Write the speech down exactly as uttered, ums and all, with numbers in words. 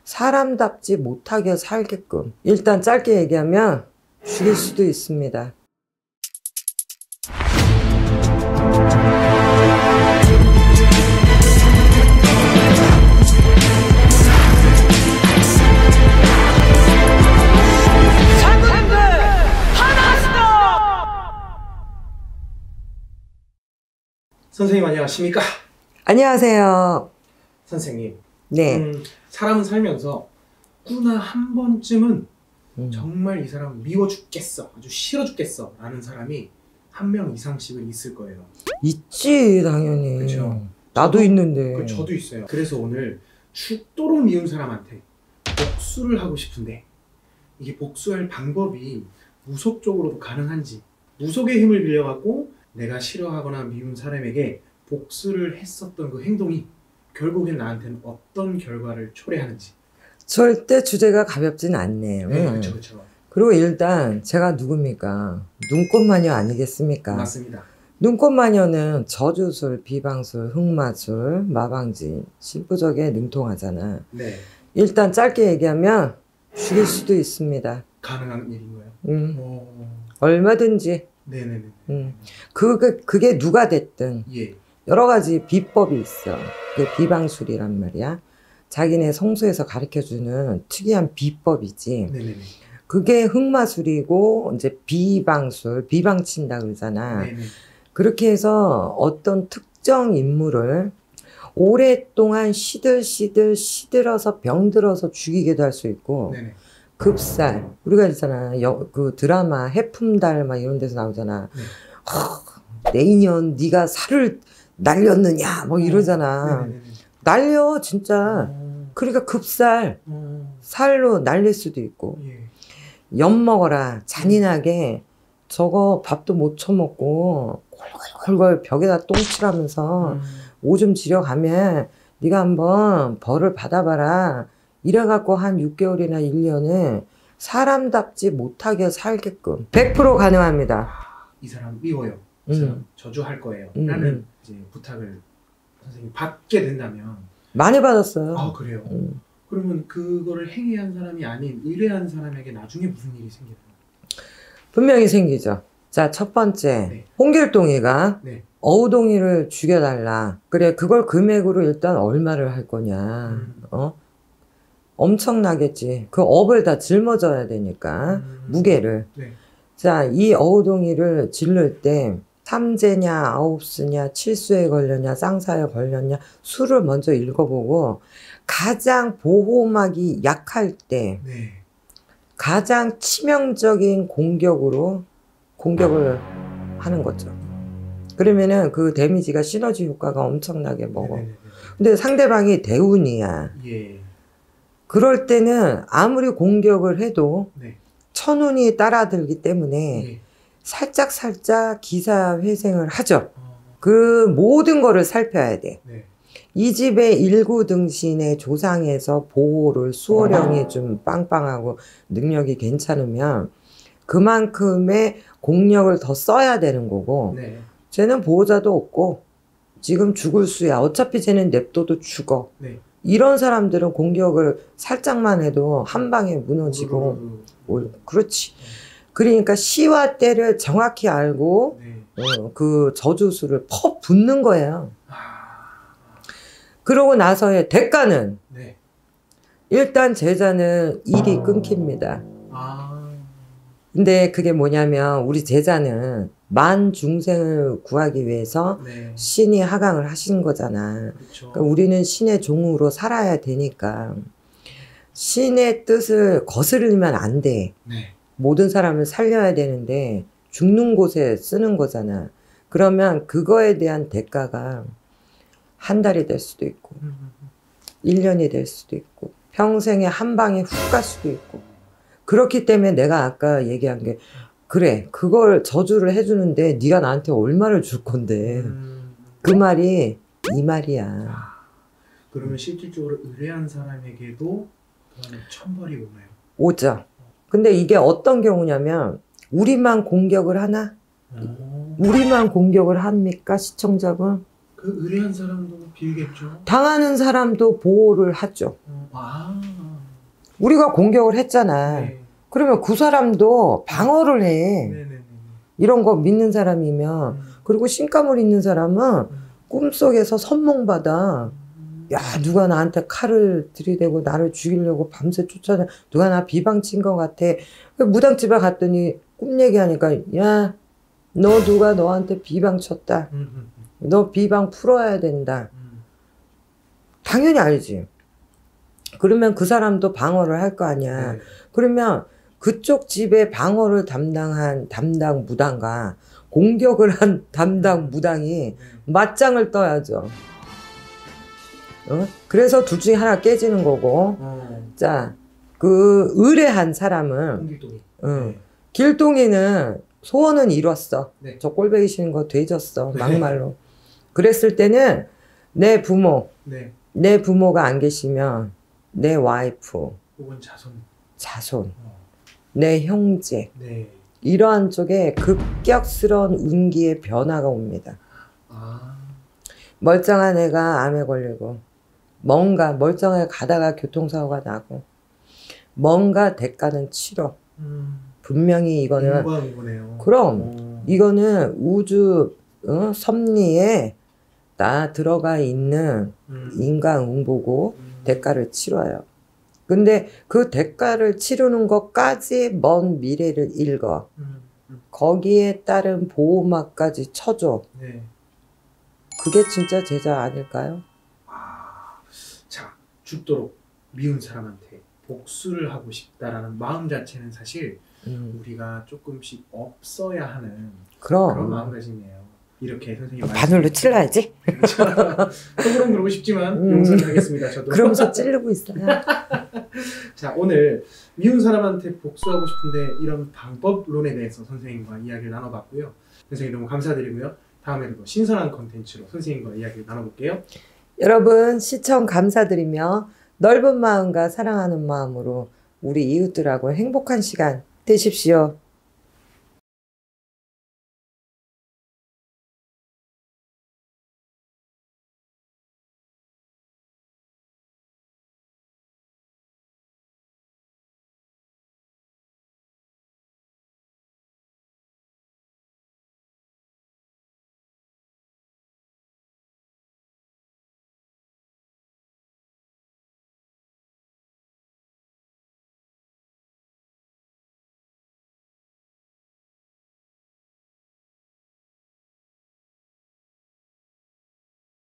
사람답지 못하게 살게끔. 일단 짧게 얘기하면 죽일 수도 있습니다. 선생님 안녕하십니까? 안녕하세요. 선생님, 네. 음, 사람은 살면서 꾸나 한 번쯤은 음. 정말 이 사람 미워 죽겠어, 아주 싫어 죽겠어 라는 사람이 한 명 이상씩은 있을 거예요. 있지 당연히. 그렇죠. 나도 저도, 있는데. 그, 저도 있어요. 그래서 오늘 죽도록 미운 사람한테 복수를 하고 싶은데 이게 복수할 방법이 무속적으로도 가능한지, 무속의 힘을 빌려갖고 내가 싫어하거나 미운 사람에게 복수를 했었던 그 행동이 결국엔 나한테는 어떤 결과를 초래하는지. 절대 주제가 가볍진 않네요. 네, 그렇죠, 그렇죠. 그리고 일단 제가 누굽니까? 눈꽃마녀 아니겠습니까? 맞습니다. 눈꽃마녀는 저주술, 비방술, 흑마술, 마방지, 신부적에 능통하잖아. 네. 일단 짧게 얘기하면 죽일 수도 있습니다. 가능한 일인 거예요? 음. 오. 얼마든지. 네네네. 음. 그게, 그게 누가 됐든 예. 여러 가지 비법이 있어. 그게 비방술이란 말이야. 자기네 성소에서 가르쳐주는 특이한 비법이지. 네네네. 그게 흑마술이고 이제 비방술, 비방친다 그러잖아. 네네. 그렇게 해서 어떤 특정 인물을 오랫동안 시들시들 시들어서 병들어서 죽이기도 할 수 있고, 네네. 급살. 우리가 있잖아. 여, 그 드라마 해품달 막 이런 데서 나오잖아. 네. 허, 내 인연 네가 살을 날렸느냐 뭐 이러잖아. 네네네. 날려 진짜. 어. 그러니까 급살. 어. 살로 날릴 수도 있고. 예. 엿 먹어라. 잔인하게. 저거 밥도 못 처먹고 골골골골 벽에다 똥칠하면서 음. 오줌 지려가면 네가 한번 벌을 받아봐라. 이래갖고 한 육 개월이나 일 년은 사람답지 못하게 살게끔 백 퍼센트 가능합니다. 이 사람 미워요. 이 사람 음. 저주할 거예요. 음, 라는 음. 이제 부탁을 선생님 받게 된다면. 많이 받았어요. 아 그래요? 음. 그러면 그거를 행위한 사람이 아닌 의뢰한 사람에게 나중에 무슨 일이 생기나요? 분명히 생기죠. 자, 첫 번째. 네. 홍길동이가 네. 어우동이를 죽여달라. 그래, 그걸 금액으로 일단 얼마를 할 거냐. 음. 어? 엄청나겠지. 그 업을 다 짊어져야 되니까. 음. 무게를. 네. 자, 이 어우동이를 질를 때 삼재냐, 아홉수냐, 칠수에 걸렸냐, 쌍사에 걸렸냐, 수를 먼저 읽어보고 가장 보호막이 약할 때 네. 가장 치명적인 공격으로 공격을 하는 거죠. 그러면은 그 데미지가 시너지 효과가 엄청나게 먹어. 네네네네. 근데 상대방이 대운이야. 예. 그럴 때는 아무리 공격을 해도 네. 천운이 따라들기 때문에 예. 살짝 살짝 기사회생을 하죠. 어. 그 모든 거를 살펴야 돼. 네. 이 집의 일구등신의 조상에서 보호를 수호령이 좀 빵빵하고 능력이 괜찮으면 그만큼의 공력을 더 써야 되는 거고, 네. 쟤는 보호자도 없고 지금 죽을 수야. 어차피 쟤는 냅둬도 죽어. 네. 이런 사람들은 공격을 살짝만 해도 한 방에 무너지고 올, 그렇지. 그러니까 시와 때를 정확히 알고 네. 어, 그 저주수를 퍼 붓는 거예요. 아. 그러고 나서의 대가는 네. 일단 제자는 일이 끊깁니다. 아. 근데 그게 뭐냐면 우리 제자는 만 중생을 구하기 위해서 네. 신이 하강을 하신 거잖아. 그렇죠. 그러니까 우리는 신의 종으로 살아야 되니까 신의 뜻을 거스르면 안 돼. 네. 모든 사람을 살려야 되는데 죽는 곳에 쓰는 거잖아. 그러면 그거에 대한 대가가 한 달이 될 수도 있고 음. 일 년이 될 수도 있고 평생에 한 방에 훅 갈 수도 있고. 그렇기 때문에 내가 아까 얘기한 게 그래 그걸 저주를 해주는데 네가 나한테 얼마를 줄 건데 음. 그 말이 이 말이야. 아. 그러면 실질적으로 의뢰한 사람에게도 그러면 천벌이 오나요? 오죠. 근데 이게 어떤 경우냐면 우리만 공격을 하나? 오. 우리만 공격을 합니까 시청자분? 그 의뢰한 사람도 빌겠죠? 당하는 사람도 보호를 하죠. 어. 아. 우리가 공격을 했잖아. 네. 그러면 그 사람도 방어를 해. 네네네. 이런 거 믿는 사람이면. 음. 그리고 신감을 있는 사람은 음. 꿈속에서 선몽받아. 야, 누가 나한테 칼을 들이대고 나를 죽이려고 밤새 쫓아내. 누가 나 비방 친 것 같아. 무당집에 갔더니 꿈 얘기하니까, 야, 너 누가 너한테 비방 쳤다. 음, 음, 너 비방 풀어야 된다. 음. 당연히 알지. 그러면 그 사람도 방어를 할 거 아니야. 네. 그러면 그쪽 집의 방어를 담당한 담당 무당과 공격을 한 담당 무당이 네. 맞짱을 떠야죠. 어? 그래서 둘 중에 하나 깨지는 거고. 어. 자, 그 의뢰한 사람은 홍길동이. 응. 네. 길동이는 소원은 이뤘어. 네. 저 꼴배기 싫은 거 되졌어. 네. 막말로. 그랬을 때는 내 부모, 네. 내 부모가 안 계시면 내 와이프, 혹은 자손. 자손, 어. 내 형제 네. 이러한 쪽에 급격스러운 운기의 변화가 옵니다. 아. 멀쩡한 애가 암에 걸리고 뭔가 멀쩡하게 가다가 교통사고가 나고 뭔가 대가는 치러. 음. 분명히 이거는 인과응보네요. 그럼 어. 이거는 우주 어? 섭리에 다 들어가 있는 음. 인과응보고 음. 대가를 치러요. 근데 그 대가를 치르는 것까지 먼 미래를 읽어. 음. 음. 거기에 따른 보호막까지 쳐줘. 네. 그게 진짜 제자 아닐까요? 아. 자, 죽도록 미운 사람한테 복수를 하고 싶다라는 마음 자체는 사실 음, 우리가 조금씩 없어야 하는 그런 그럼 마음가짐이에요. 이렇게 선생님 바늘로 찔러야지. 속으로는 그러고 싶지만 음. 용서를 하겠습니다. 저도. 그러면서 찌르고 있어요. 자, 오늘 미운 사람한테 복수하고 싶은데 이런 방법론에 대해서 선생님과 이야기를 나눠봤고요. 선생님 너무 감사드리고요. 다음에도 더 신선한 컨텐츠로 선생님과 이야기를 나눠볼게요. 여러분 시청 감사드리며 넓은 마음과 사랑하는 마음으로 우리 이웃들하고 행복한 시간 되십시오.